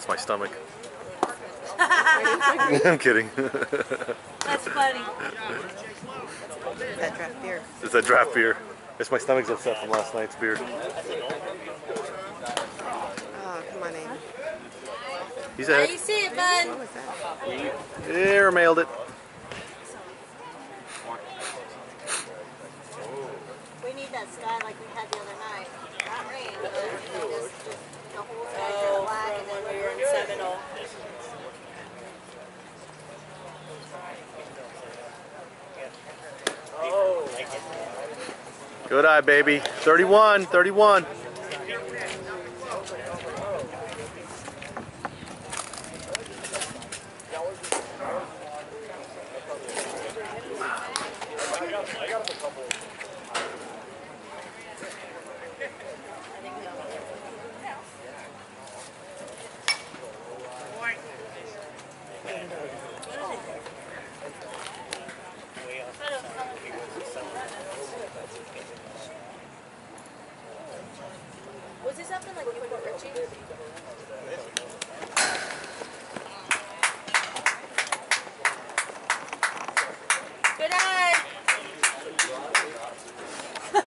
That's my stomach. I'm kidding. That's funny. That draft beer. It's that draft beer. It's my stomach's upset from last night's beer. Oh, come on in. He's How ahead. you see it, bud? What was that? Mailed it. We need that sky like we had the other night. Not rain, but just the whole sky turned black and then we were in Seminole. Good eye, baby. 31, 31. Was this something like you put Richie?